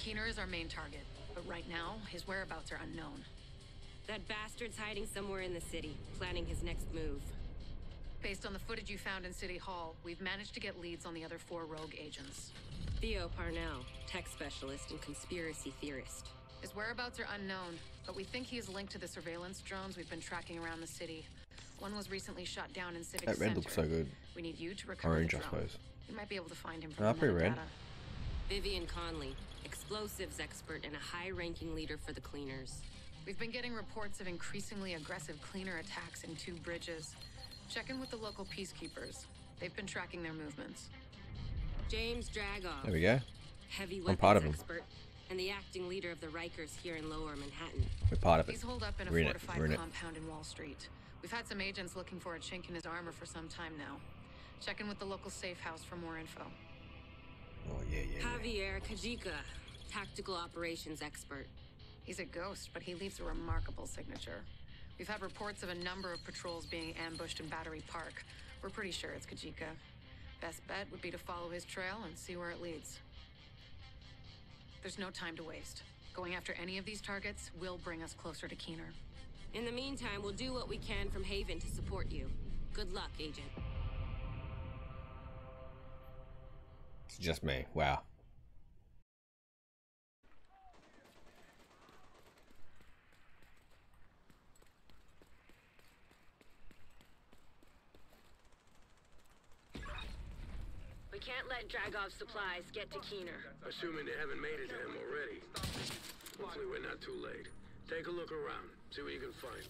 Keener is our main target, but right now, his whereabouts are unknown. That bastard's hiding somewhere in the city, planning his next move. Based on the footage you found in City Hall, we've managed to get leads on the other 4 rogue agents. Theo Parnell, tech specialist and conspiracy theorist. His whereabouts are unknown, but we think he is linked to the surveillance drones we've been tracking around the city. One was recently shot down in Civic That red Center. looks so good. We need you to recover Orange, the I drone. suppose. You might be able to find him from Ah, the pretty red. metadata. Vivian Conley, explosives expert and a high-ranking leader for the Cleaners. We've been getting reports of increasingly aggressive cleaner attacks in 2 bridges. Check in with the local peacekeepers. They've been tracking their movements. James Dragov. There we go. Heavy I'm part weapons of him. expert and the acting leader of the Rikers here in Lower Manhattan. We're part of it. He's holed up in a We're in it. fortified We're in it. compound in Wall Street. We've had some agents looking for a chink in his armor for some time now. Check in with the local safe house for more info. Oh, yeah. Javier Kajika, tactical operations expert. He's a ghost, but he leaves a remarkable signature. We've had reports of a number of patrols being ambushed in Battery Park. We're pretty sure it's Kajika. Best bet would be to follow his trail and see where it leads. There's no time to waste. Going after any of these targets will bring us closer to Keener. In the meantime, we'll do what we can from Haven to support you. Good luck, Agent. It's just me. Wow. We can't let Dragov's supplies get to Keener. Assuming they haven't made it to him already. Hopefully we're not too late. Take a look around. See what you can find.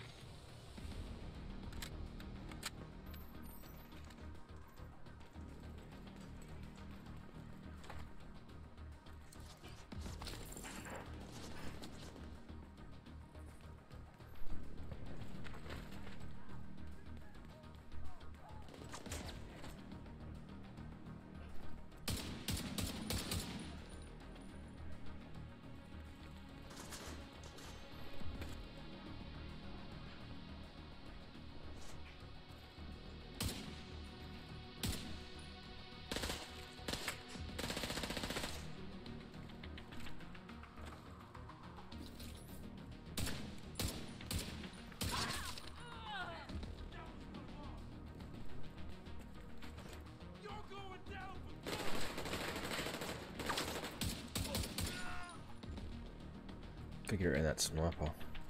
Could get her in that sniper.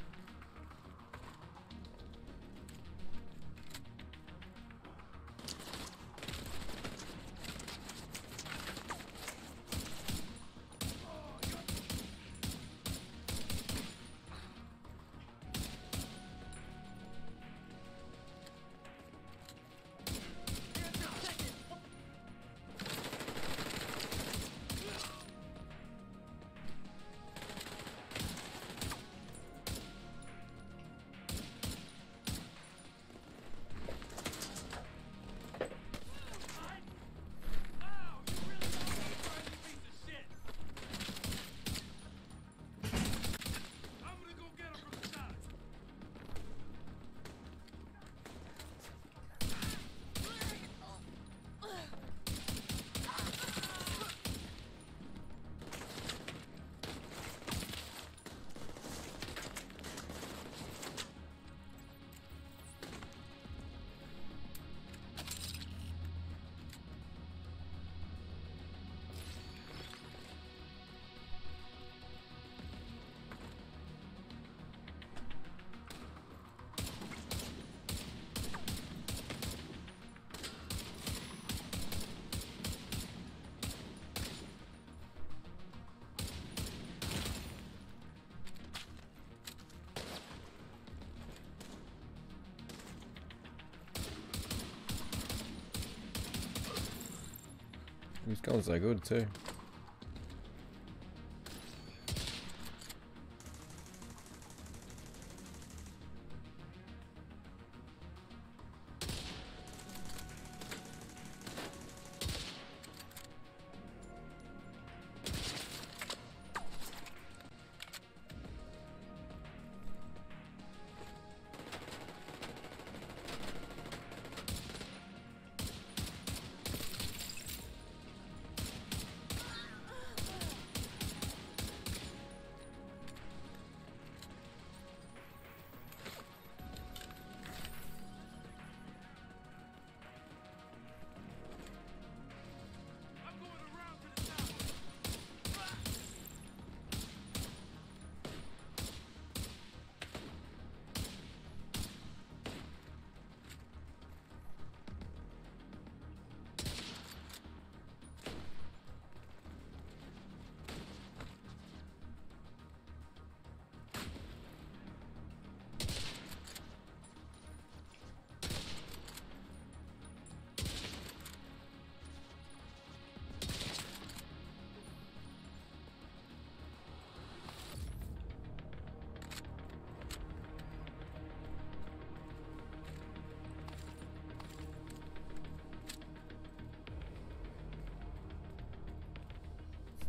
These guns are good too.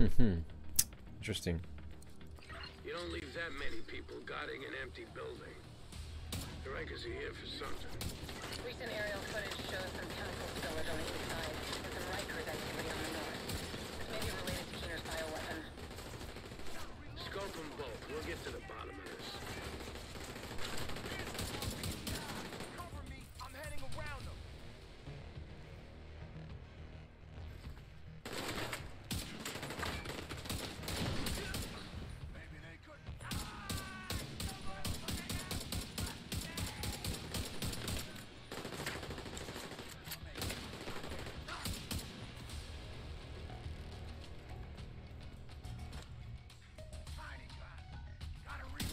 Interesting. You don't leave that many people guarding an empty building. The Rikers are here for something. Recent aerial footage shows some chemical spillage on the east side and some Rikers activity on the north. This may be related to Keener's bioweapon. Scope them both. We'll get to the bottom of this. Cover me. I'm heading around them. Maybe they could. Tiny gun. Gotta reach.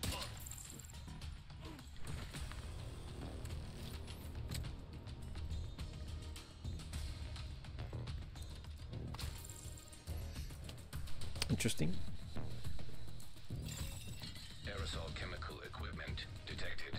Interesting. Aerosol chemical equipment detected.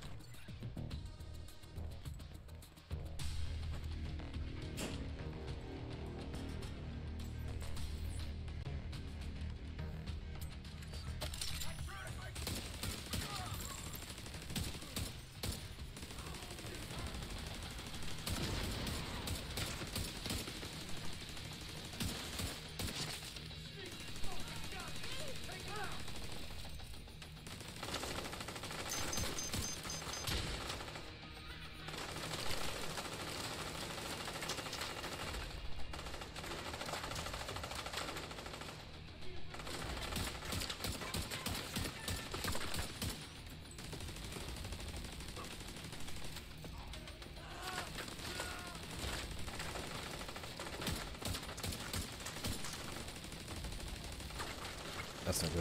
That's not good.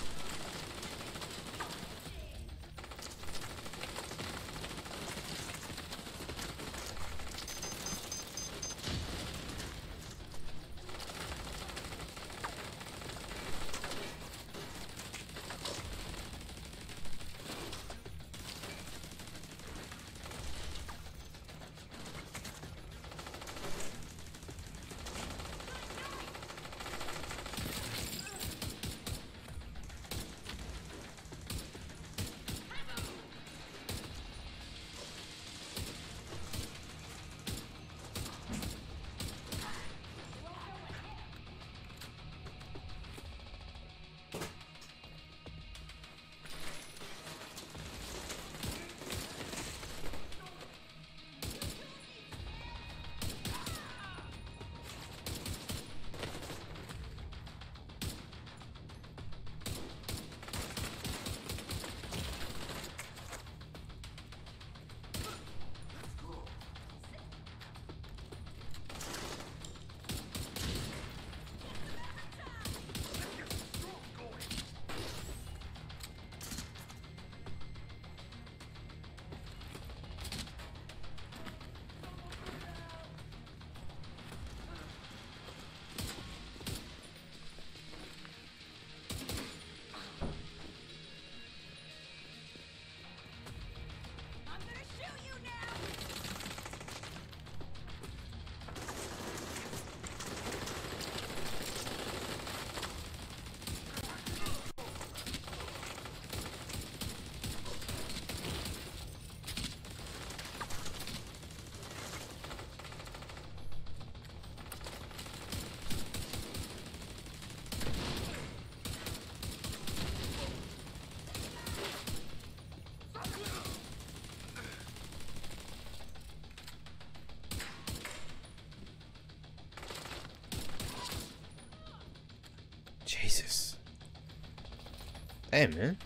Jesus. Damn, man.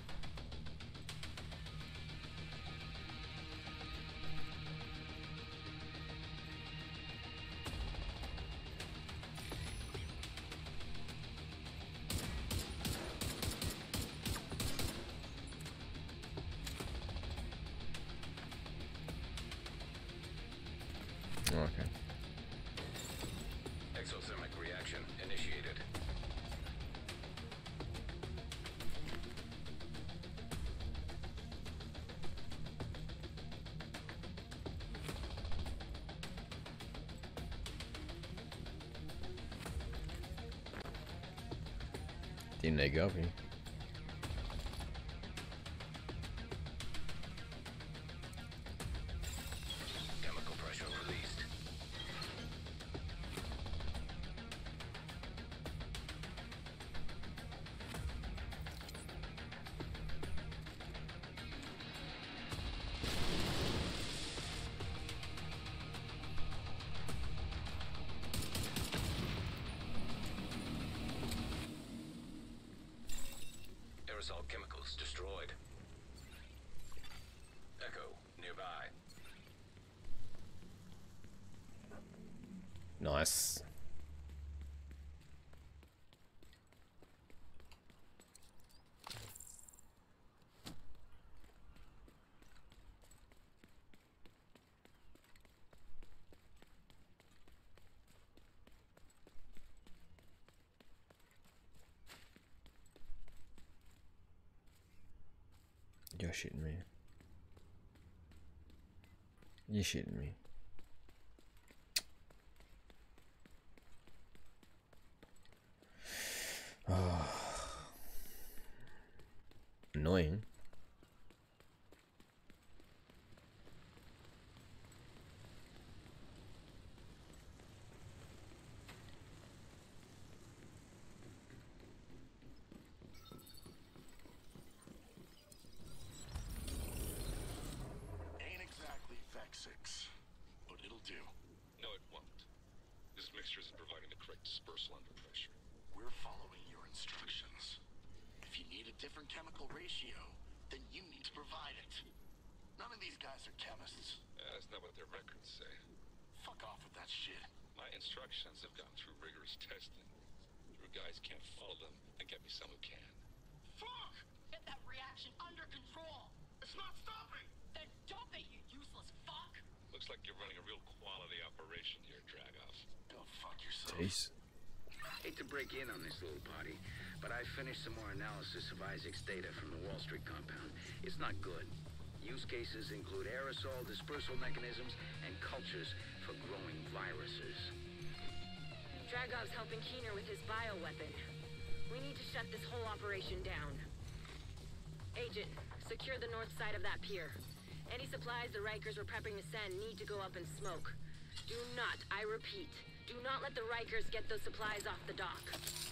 Oh, okay. Exothermic reaction initiated. Didn't they go here? Chemical pressure released. Aerosol chemicals destroyed. Echo nearby. Nice. You're shitting me. You're shitting me. Oh. Annoying. Ain't exactly Vex 6, but it'll do. No, it won't. This mixture isn't providing the correct dispersal under pressure. We're following your instructions. If you need a different chemical ratio, then you need to provide it. None of these guys are chemists. That's not what their records say. Fuck off with that shit. My instructions have gone through rigorous testing. Your guys can't follow them, and get me some who can. Fuck! Get that reaction under control! It's not stopping! Then dump it, you useless fuck! Looks like you're running a real quality operation here, Dragov. Go fuck yourself. Jeez. Hate to break in on this little party, but I finished some more analysis of Isaac's data from the Wall Street compound. It's not good. Use cases include aerosol dispersal mechanisms and cultures for growing viruses. Dragov's helping Keener with his bioweapon. We need to shut this whole operation down. Agent, secure the north side of that pier. Any supplies the Rikers were prepping to send need to go up in smoke. Do not, I repeat, do not let the Rikers get those supplies off the dock.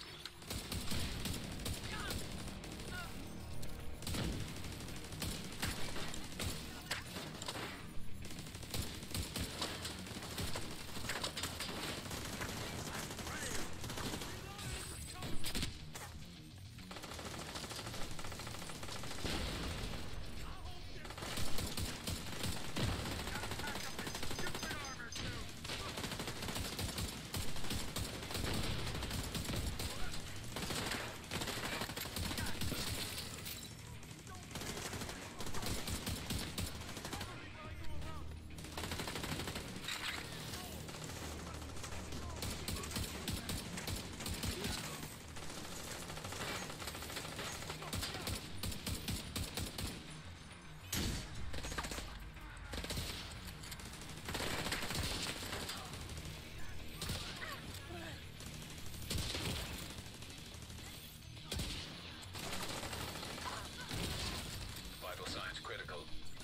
Vital signs critical.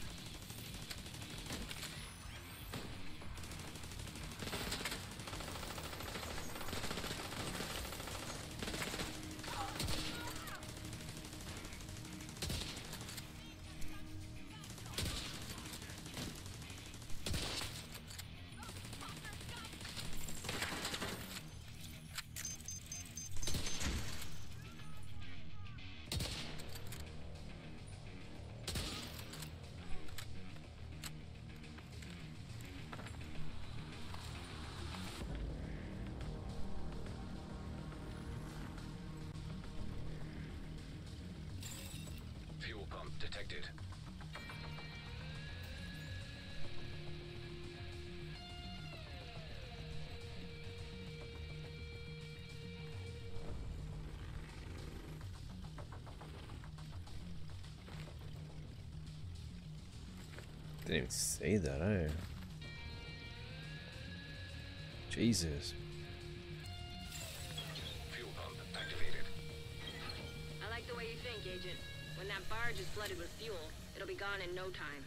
Fuel pump detected. Didn't even say that, eh? Jesus. Fuel pump activated. that barge is flooded with fuel. It'll be gone in no time.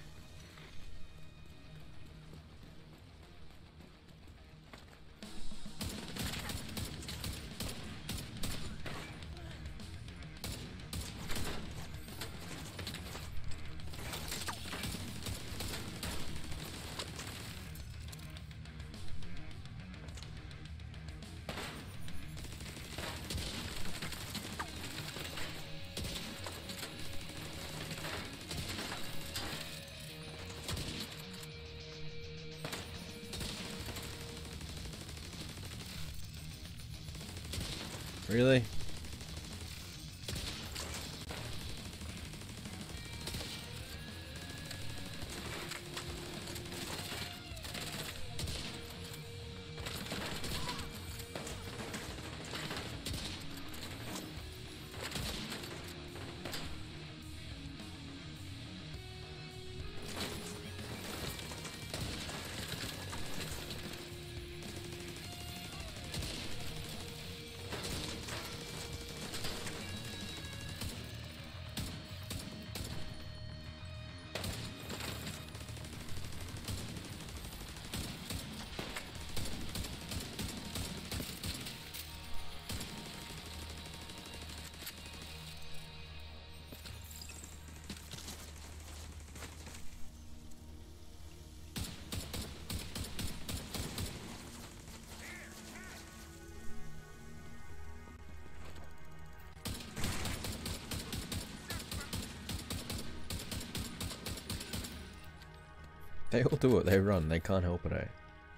Really? They all do it, they run, they can't help it, eh?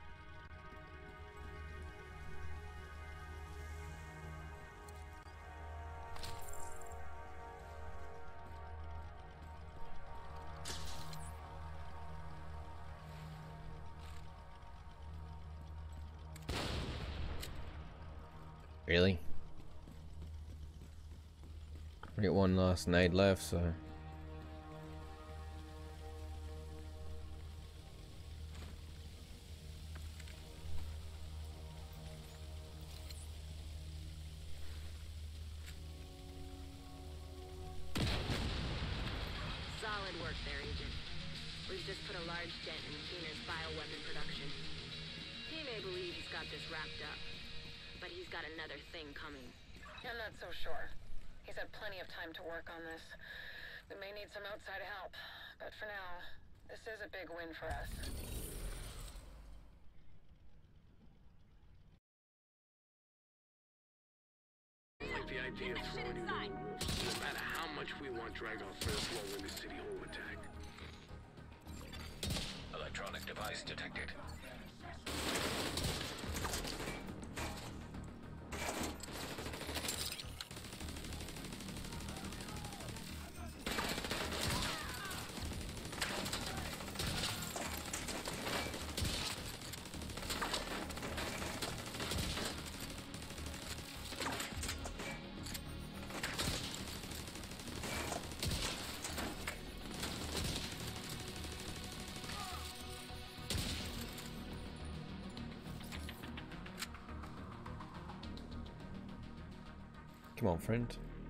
Really? We got one last nade left, so... Solid work there, Agent. We've just put a large dent in Keener's bioweapon production. He may believe he's got this wrapped up, but he's got another thing coming. I'm not so sure. He's had plenty of time to work on this. We may need some outside help, but for now, this is a big win for us. Like the idea of throwing you to the wolves, no matter how much we want Dragov first role in the City Hall attack. Electronic device detected. Come on, friend.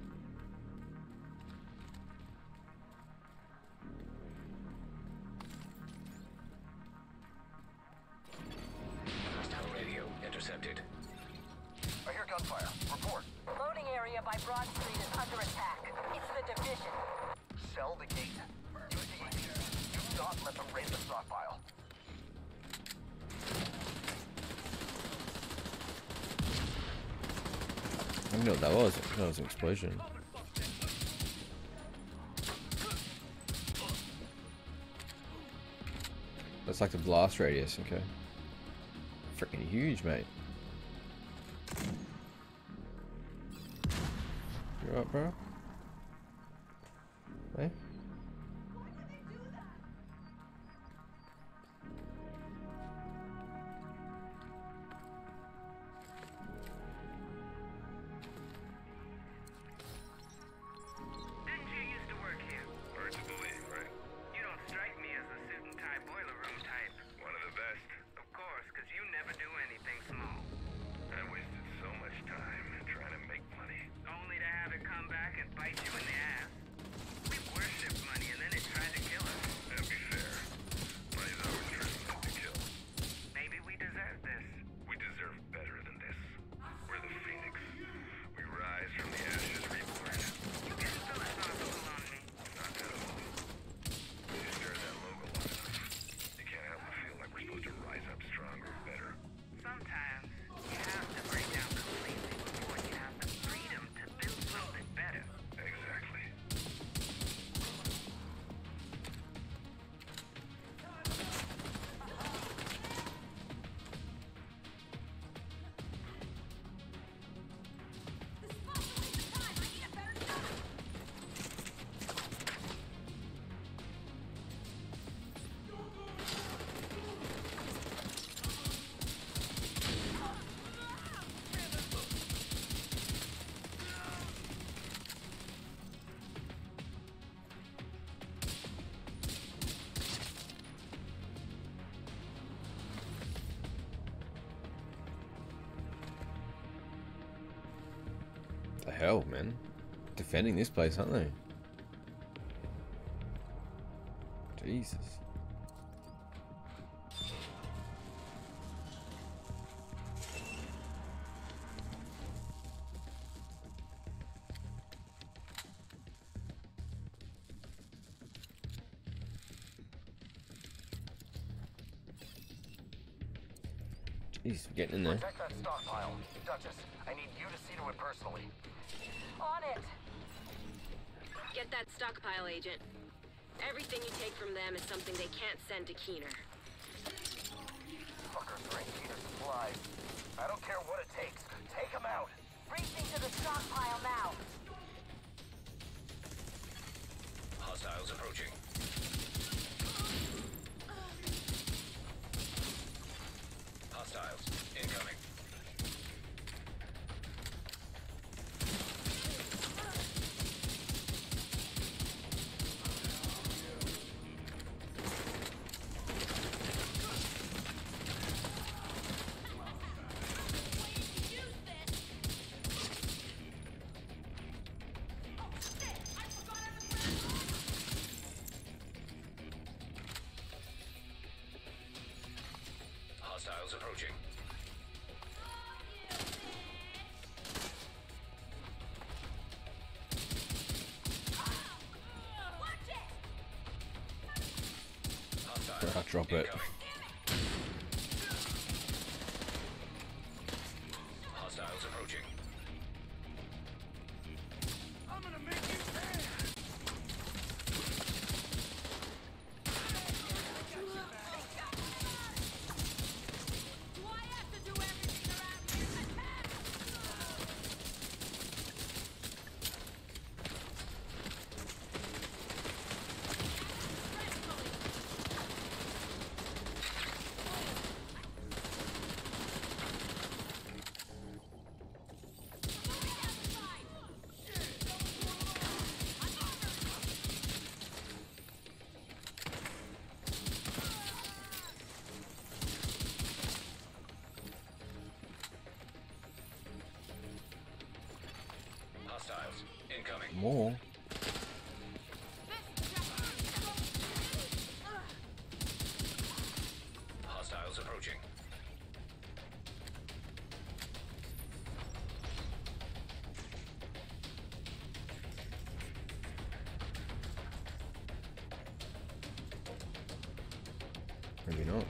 Hostile radio intercepted. I hear gunfire. Report. Loading area by Broad Street is under attack. It's the division. Sell the gate. Use the EV. Do not let them raid the stockpile. I don't know what that was. That was an explosion. That's like the blast radius, okay. Freaking huge, mate. You up, bro? Hey? The hell, man? Defending this place, aren't they? Jesus. Jeez, we're getting in there. Protect that stockpile. Duchess, I need you to see to it personally. On it! Get that stockpile, Agent. Everything you take from them is something they can't send to Keener. Fuckers bring Keener supplies. I don't care what it takes. Take them out. Racing to the stockpile now. Hostiles approaching. Hostiles incoming. Hostiles approaching. I'll drop it. Hostiles approaching. I'm gonna make you pay. Do I have to do everything around here? Hostiles incoming. More. Hostiles approaching. Maybe not.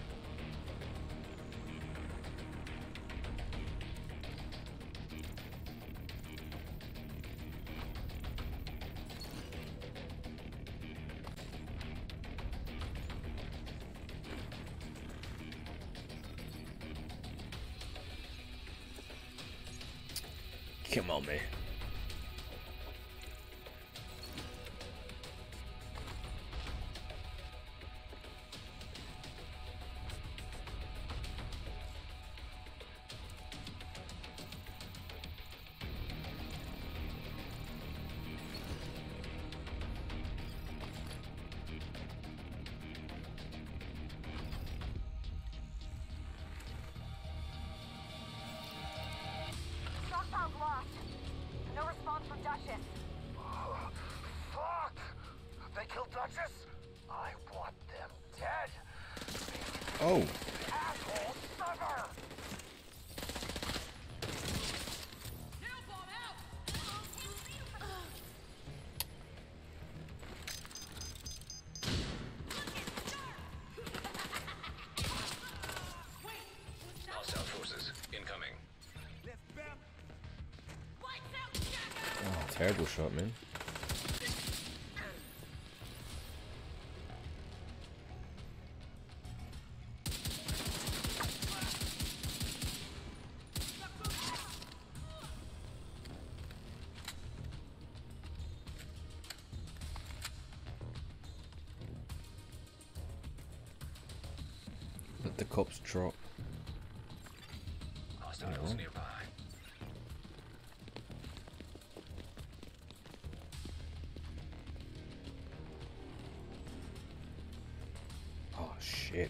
Come on, man. Stockpile's lost. No response from Duchess. Fuck! They killed Duchess? I want them dead. Oh. Asshole summer! Hostile forces incoming. Oh, terrible shot, man. Let the cops drop. Hostiles nearby. Oh shit.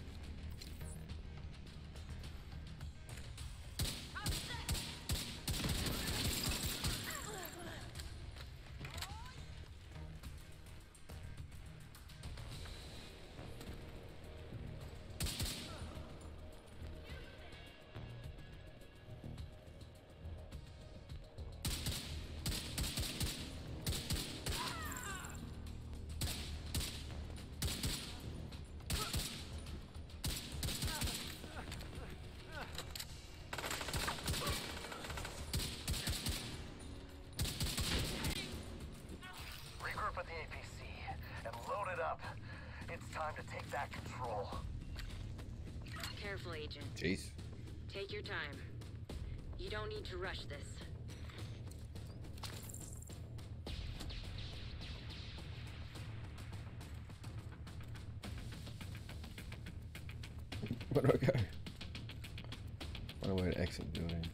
up. It's time to take back control. Careful, Agent. Jeez. Take your time. You don't need to rush this. Where do I go? Find a way to exit the building.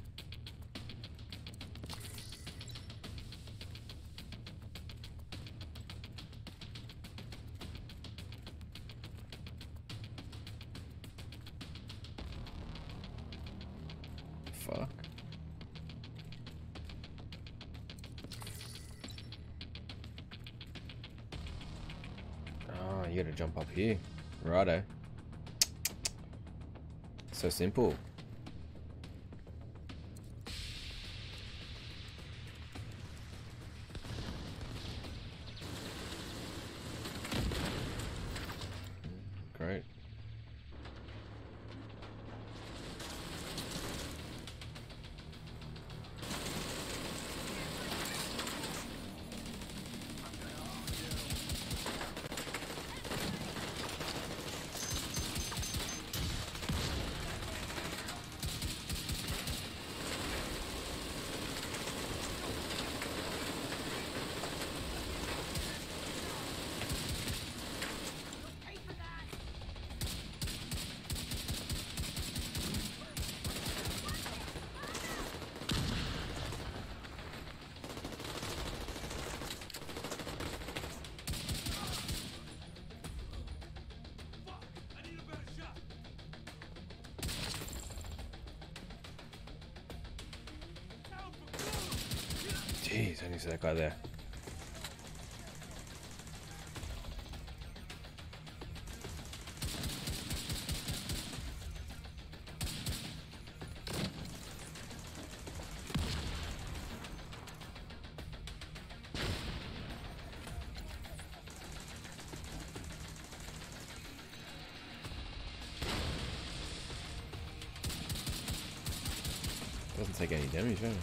Fuck. Oh, you gotta jump up here. Righto. So simple. Great. Jeez, I need to see that guy there. Doesn't take any damage, huh?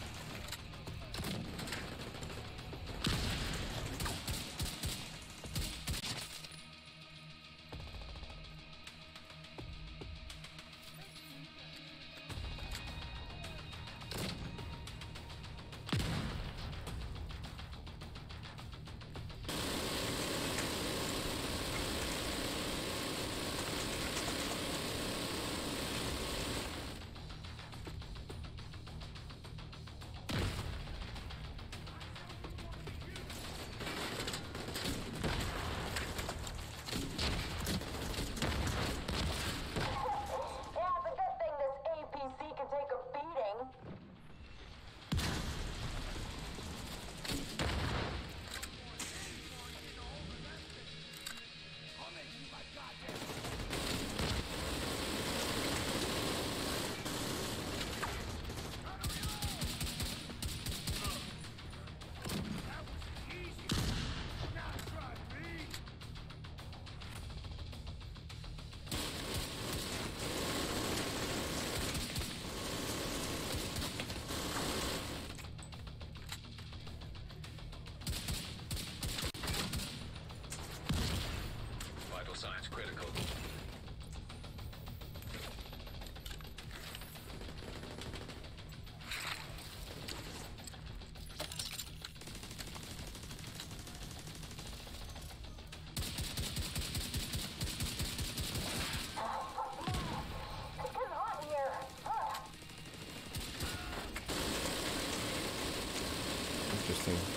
Signs critical. Interesting.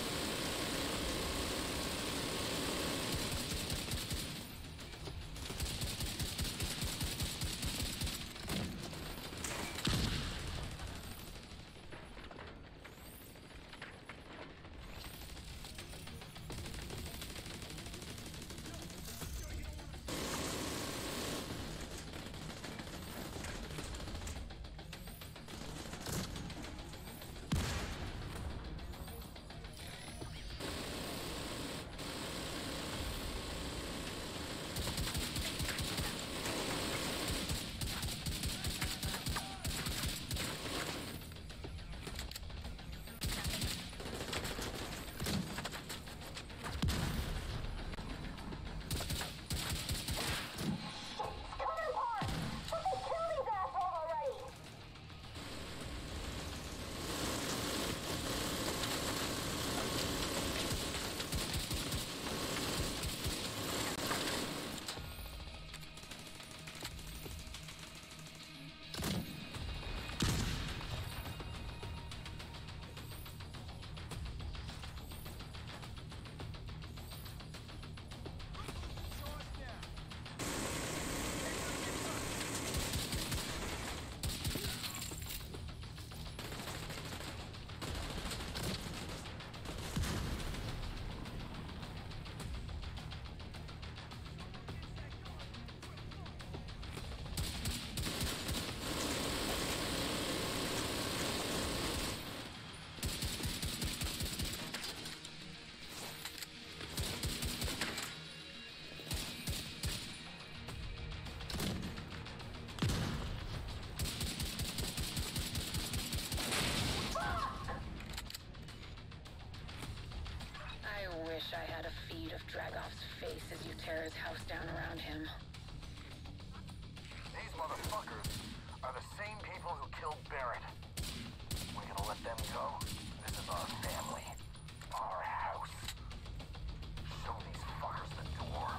tear his house down around him. These motherfuckers are the same people who killed Barrett. We're gonna let them go? This is our family. Our house. Show these fuckers the door.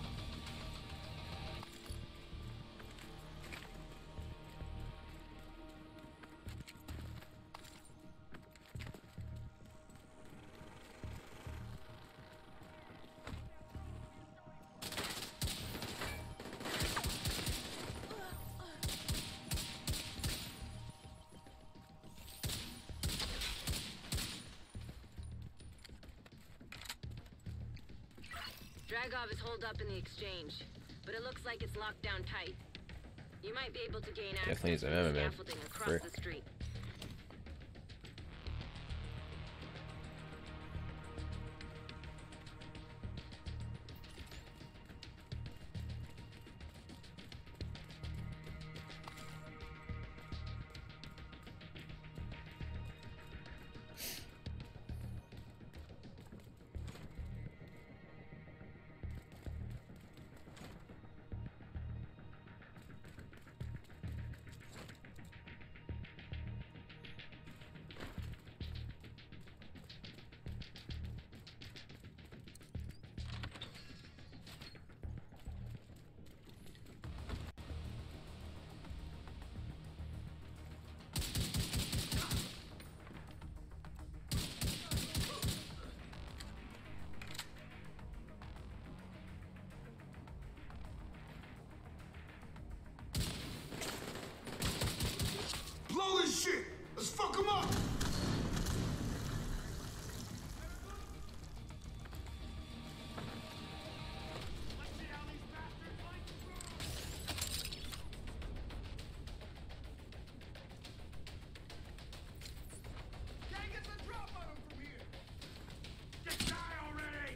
Dragov is holed up in the exchange, but it looks like it's locked down tight. You might be able to gain Definitely access is to an the enemy. scaffolding across Frick. the street. Blow this shit! Let's fuck him up! Can't get the drop on him from here! Just die already!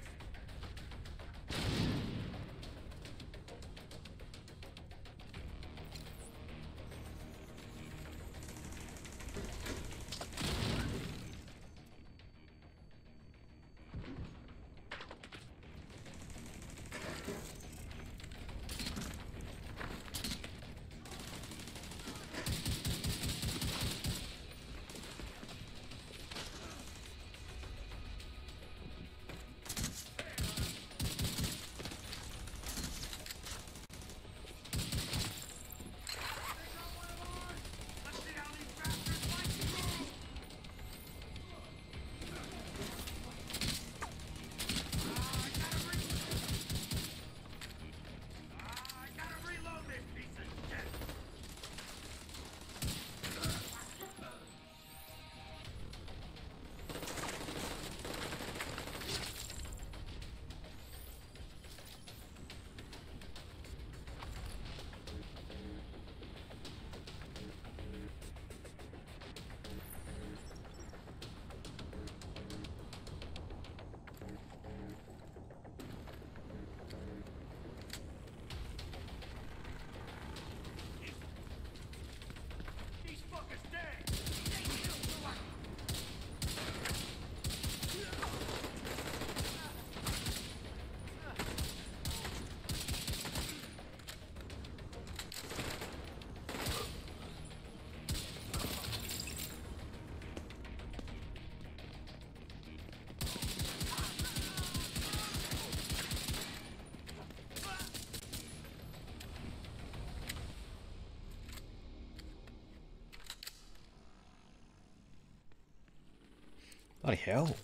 Bloody hell.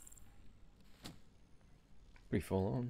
Pretty full on.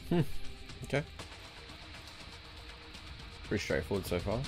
Okay. Pretty straightforward so far.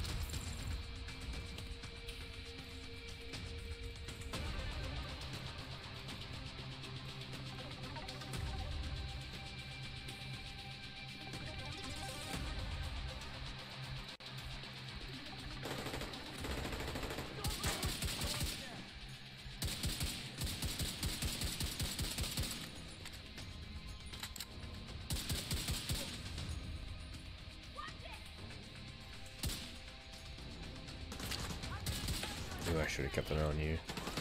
Ooh, I should have kept an eye on you.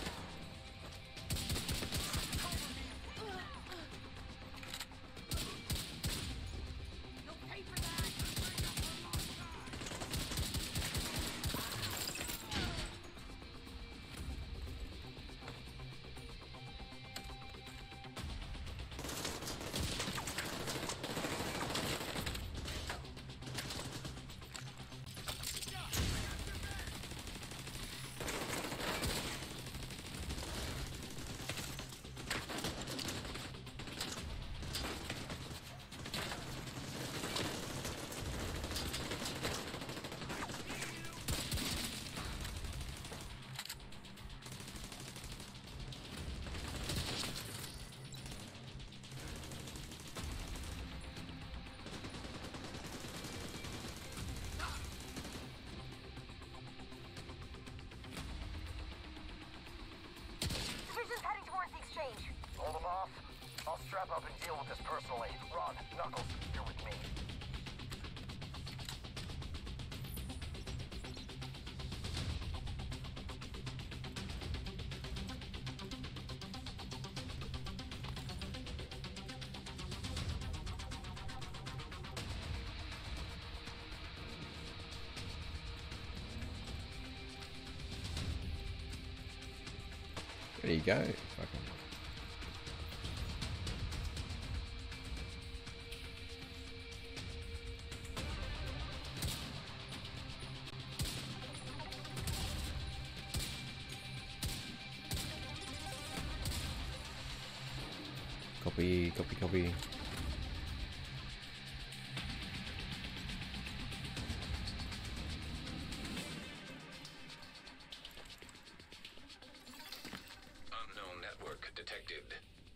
Hold them off. I'll strap up and deal with this personally. Ron, Knuckles, you're with me. There you go. Fucking. Copy, copy, copy. Unknown network detected.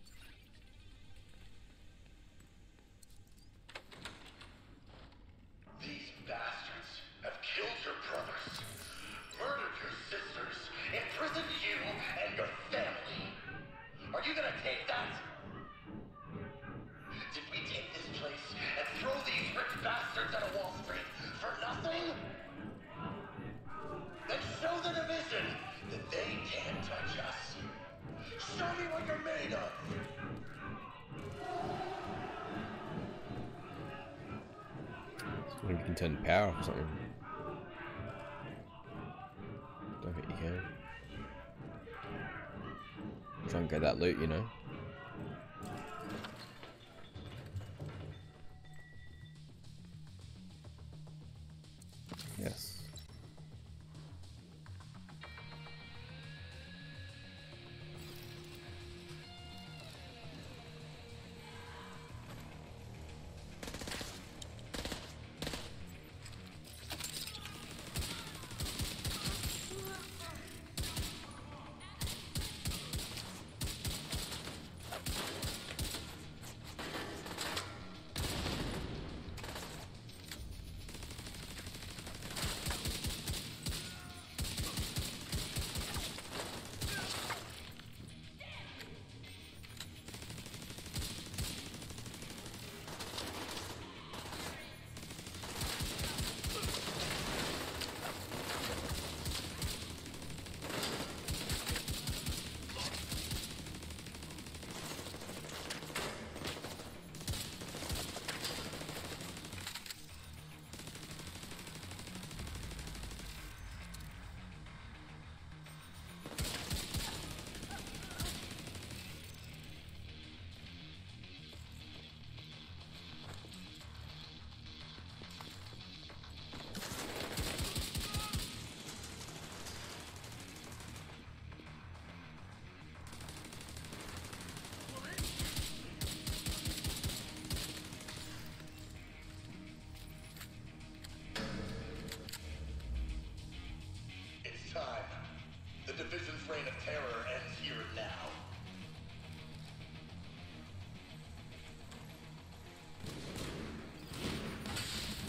These bastards have killed your brothers, murdered your sisters, imprisoned you and your family. Are you gonna take that? Did we take this place and throw these rich bastards out of Wall Street for nothing? Then show the division that they can't touch us. Show me what you're made of. Maybe you can turn the power off or something. Don't think you can. Try and get that loot, you know. Yes.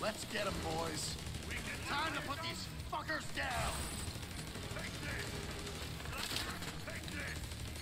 Let's get them, boys. Time to put these fuckers down. Take this. Take this.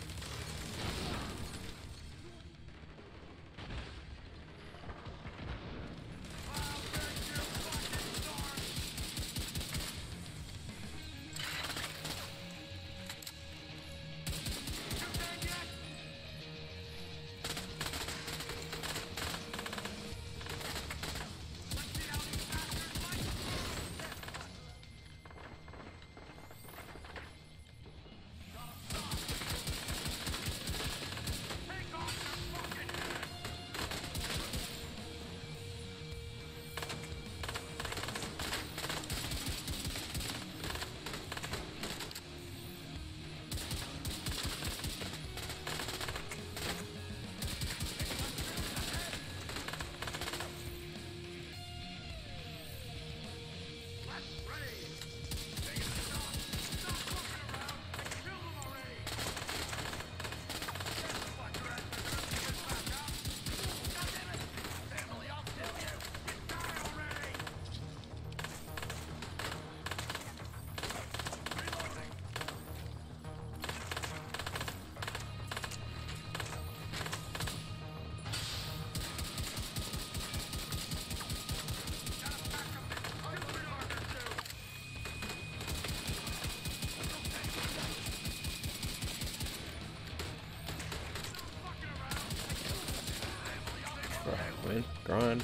Win, grind.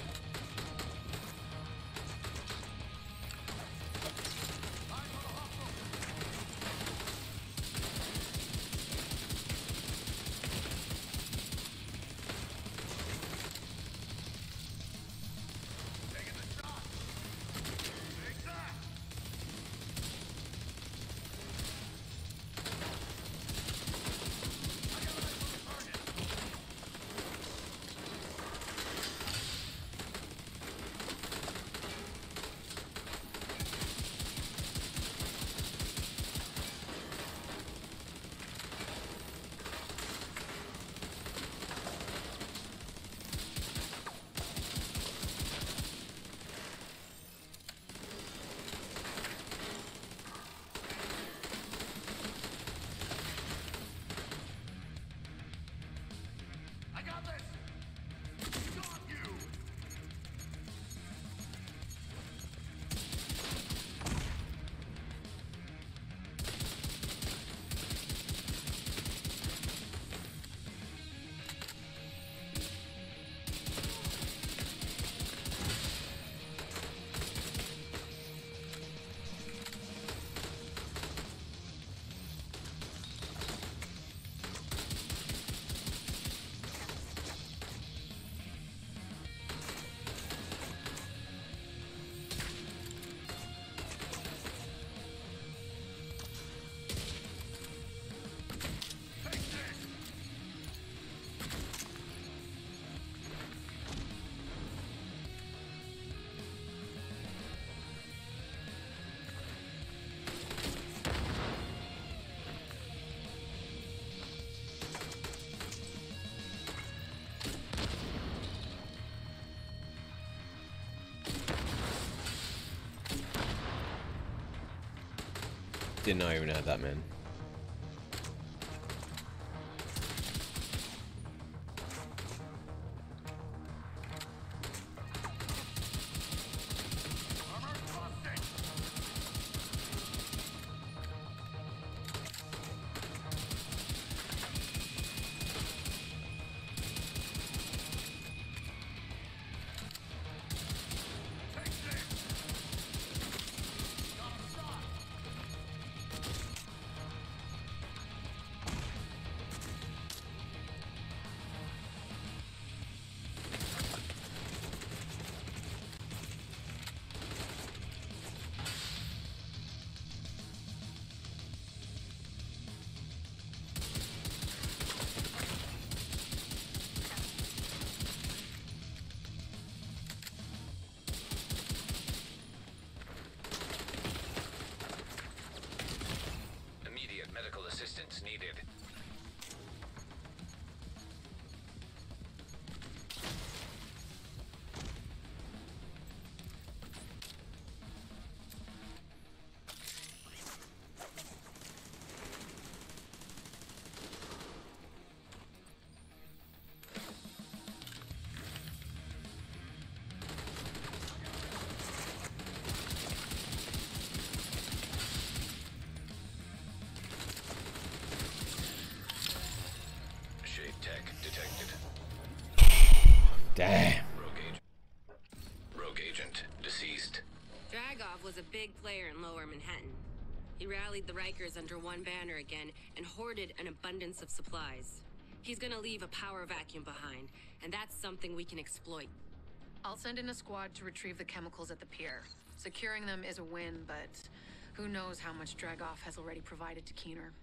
Didn't know I even had that, man. Damn. Rogue agent deceased. Dragov was a big player in Lower Manhattan. He rallied the Rikers under one banner again and hoarded an abundance of supplies. He's gonna leave a power vacuum behind, and that's something we can exploit. I'll send in a squad to retrieve the chemicals at the pier. Securing them is a win, but who knows how much Dragov has already provided to Keener.